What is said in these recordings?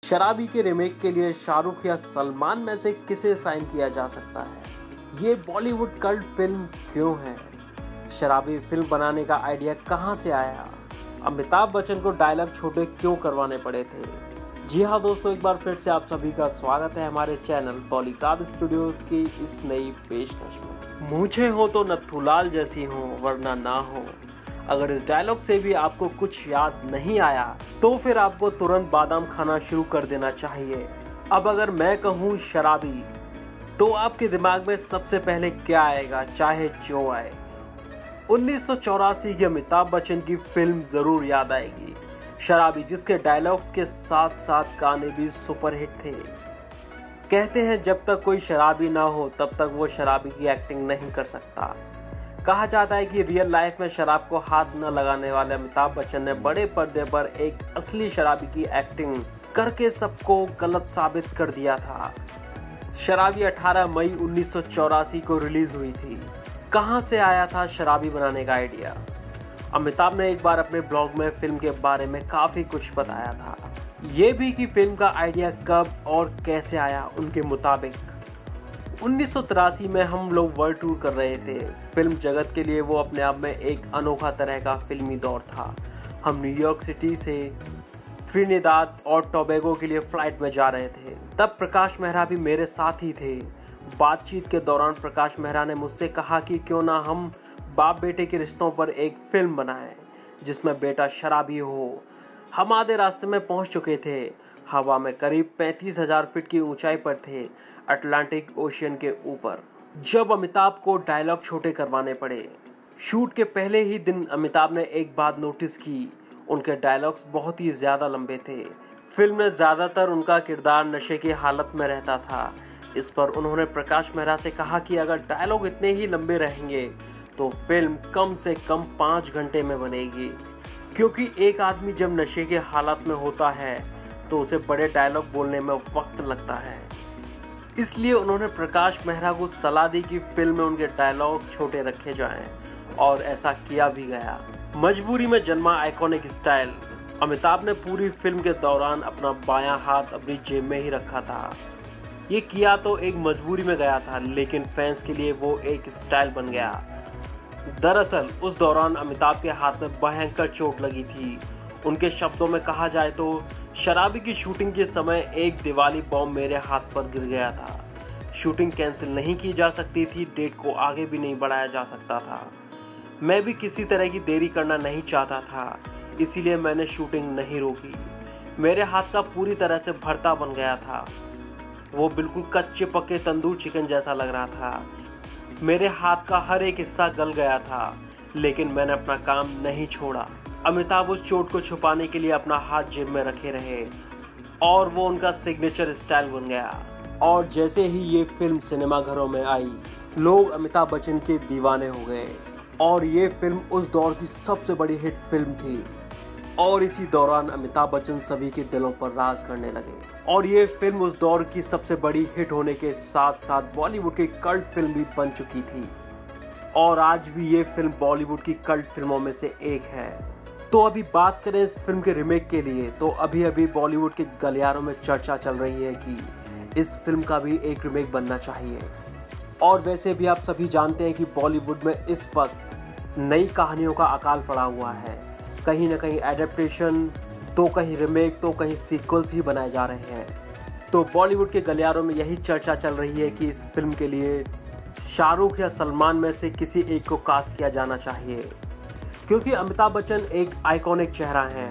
शराबी के रिमेक के लिए शाहरुख या सलमान में से किसे साइन किया जा सकता है? ये बॉलीवुड कल्ट फिल्म क्यों है? शराबी फिल्म बनाने का आइडिया कहां से आया? अमिताभ बच्चन को डायलॉग छोटे क्यों करवाने पड़े थे? जी हाँ दोस्तों, एक बार फिर से आप सभी का स्वागत है हमारे चैनल बॉलीवुड स्टूडियोज की इस नई पेशकश में। मुझे हो तो नथुलाल जैसी हो वरना ना हो। अगर इस डायलॉग से भी आपको कुछ याद नहीं आया तो फिर आपको तुरंत बादाम खाना शुरू कर देना चाहिए। अब अगर मैं कहूँ शराबी तो आपके दिमाग में सबसे पहले क्या आएगा, चाहे जो आए? 1984 की अमिताभ बच्चन की फिल्म जरूर याद आएगी, शराबी, जिसके डायलॉग्स के साथ साथ गाने भी सुपरहिट थे। कहते हैं जब तक कोई शराबी ना हो तब तक वो शराबी की एक्टिंग नहीं कर सकता। कहा जाता है कि रियल लाइफ में शराब को हाथ न लगाने वाले अमिताभ बच्चन ने बड़े पर्दे पर एक असली शराबी की एक्टिंग करके सबको गलत साबित कर दिया था। शराबी 18 मई 1984 को रिलीज हुई थी। कहां से आया था शराबी बनाने का आइडिया? अमिताभ ने एक बार अपने ब्लॉग में फिल्म के बारे में काफी कुछ बताया था, ये भी कि फिल्म का आइडिया कब और कैसे आया। उनके मुताबिक 1983 में हम लोग वर्ल्ड टूर कर रहे थे। फिल्म जगत के लिए वो अपने आप में एक अनोखा तरह का फिल्मी दौर था। हम न्यूयॉर्क सिटी से त्रिनिदाद और टोबैगो के लिए फ्लाइट में जा रहे थे। तब प्रकाश मेहरा भी मेरे साथ ही थे। बातचीत के दौरान प्रकाश मेहरा ने मुझसे कहा कि क्यों ना हम बाप बेटे के रिश्तों पर एक फिल्म बनाएं जिसमें बेटा शराबी हो। हम आधे रास्ते में पहुंच चुके थे। हवा में करीब 35,000 फीट की ऊंचाई पर थे, अटलांटिक ओशियन के ऊपर, जब अमिताभ को डायलॉग छोटे करवाने पड़े। शूट के पहले ही दिन अमिताभ ने एक बात नोटिस की, उनके डायलॉग्स बहुत ही ज्यादा लंबे थे। फिल्म में ज्यादातर उनका किरदार नशे की हालत में रहता था। इस पर उन्होंने प्रकाश मेहरा से कहा कि अगर डायलॉग इतने ही लंबे रहेंगे तो फिल्म कम से कम 5 घंटे में बनेगी, क्योंकि एक आदमी जब नशे के हालत में होता है तो उसे बड़े डायलॉग बोलने में वक्त लगता है। इसलिए उन्होंने प्रकाश मेहरा को सलाह दी कि फिल्म में उनके डायलॉग छोटे रखे जाएं, और ऐसा किया भी गया। मजबूरी में जन्मा आइकॉनिक स्टाइल। अमिताभ ने पूरी फिल्म के दौरान अपना बायां हाथ अपनी जेब में ही रखा था। ये किया तो एक मजबूरी में गया था, लेकिन फैंस के लिए वो एक स्टाइल बन गया। दरअसल उस दौरान अमिताभ के हाथ में भयंकर चोट लगी थी। उनके शब्दों में कहा जाए तो शराबी की शूटिंग के समय एक दिवाली बॉम्ब मेरे हाथ पर गिर गया था। शूटिंग कैंसिल नहीं की जा सकती थी, डेट को आगे भी नहीं बढ़ाया जा सकता था। मैं भी किसी तरह की देरी करना नहीं चाहता था, इसीलिए मैंने शूटिंग नहीं रोकी। मेरे हाथ का पूरी तरह से भरता बन गया था। वो बिल्कुल कच्चे पक्के तंदूर चिकन जैसा लग रहा था। मेरे हाथ का हर एक हिस्सा गल गया था, लेकिन मैंने अपना काम नहीं छोड़ा। अमिताभ उस चोट को छुपाने के लिए अपना हाथ जेब में रखे रहे, और वो उनका सिग्नेचर स्टाइल बन गया। और जैसे ही ये फिल्म सिनेमाघरों में आई, लोग अमिताभ बच्चन के दीवाने हो गए, और ये फिल्म उस दौर की सबसे बड़ी हिट फिल्म थी। और इसी दौरान अमिताभ बच्चन सभी के दिलों पर राज करने लगे, और ये फिल्म उस दौर की सबसे बड़ी हिट होने के साथ साथ बॉलीवुड की कल्ट फिल्म भी बन चुकी थी। और आज भी ये फिल्म बॉलीवुड की कल्ट फिल्मों में से एक है। तो अभी बात करें इस फिल्म के रिमेक के लिए, तो अभी बॉलीवुड के गलियारों में चर्चा चल रही है कि इस फिल्म का भी एक रिमेक बनना चाहिए। और वैसे भी आप सभी जानते हैं कि बॉलीवुड में इस वक्त नई कहानियों का अकाल पड़ा हुआ है। कहीं ना कहीं एडेप्टेशन, तो कहीं रिमेक, तो कहीं सीक्वल्स ही बनाए जा रहे हैं। तो बॉलीवुड के गलियारों में यही चर्चा चल रही है कि इस फिल्म के लिए शाहरुख या सलमान में से किसी एक को कास्ट किया जाना चाहिए, क्योंकि अमिताभ बच्चन एक आइकॉनिक चेहरा हैं,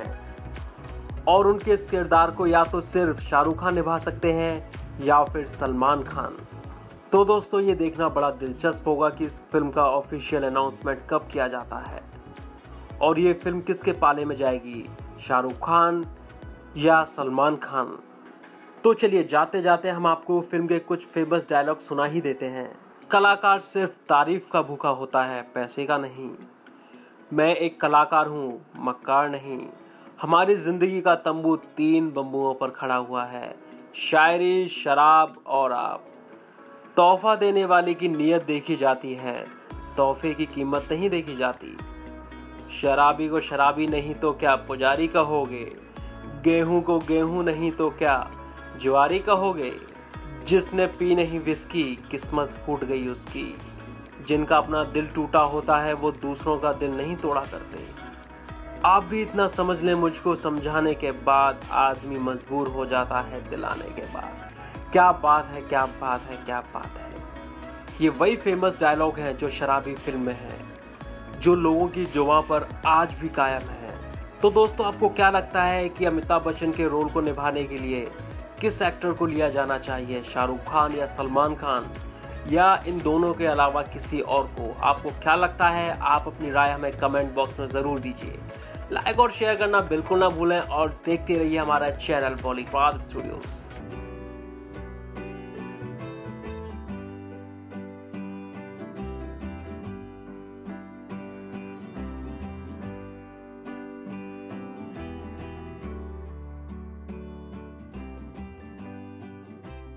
और उनके इस किरदार को या तो सिर्फ शाहरुख खान निभा सकते हैं या फिर सलमान खान। तो दोस्तों, ये देखना बड़ा दिलचस्प होगा कि इस फिल्म का ऑफिशियल अनाउंसमेंट कब किया जाता है, और ये फिल्म किसके पाले में जाएगी, शाहरुख खान या सलमान खान। तो चलिए जाते जाते हम आपको फिल्म के कुछ फेमस डायलॉग सुना ही देते हैं। कलाकार सिर्फ तारीफ का भूखा होता है, पैसे का नहीं। मैं एक कलाकार हूँ, मक्कार नहीं। हमारी जिंदगी का तंबू 3 बम्बुओं पर खड़ा हुआ है, शायरी, शराब और आप। तोहफा देने वाले की नीयत देखी जाती है, तोहफे की कीमत नहीं देखी जाती। शराबी को शराबी नहीं तो क्या पुजारी कहोगे। गेहूं को गेहूं नहीं तो क्या ज्वारी कहोगे। जिसने पी नहीं विस्की किस्मत फूट गई उसकी। जिनका अपना दिल टूटा होता है वो दूसरों का दिल नहीं तोड़ा करते। आप भी इतना समझ लें मुझको समझाने के बाद आदमी मजबूर हो जाता है दिलाने के बाद। क्या बात है, क्या बात है, क्या बात है। ये वही फेमस डायलॉग हैं जो शराबी फिल्म में है, जो लोगों की जुबां पर आज भी कायम है। तो दोस्तों, आपको क्या लगता है कि अमिताभ बच्चन के रोल को निभाने के लिए किस एक्टर को लिया जाना चाहिए, शाहरुख खान या सलमान खान, या इन दोनों के अलावा किसी और को? आपको क्या लगता है? आप अपनी राय हमें कमेंट बॉक्स में ज़रूर दीजिए। लाइक और शेयर करना बिल्कुल ना भूलें और देखते रहिए हमारा चैनल बॉलीवुड स्टूडियोज।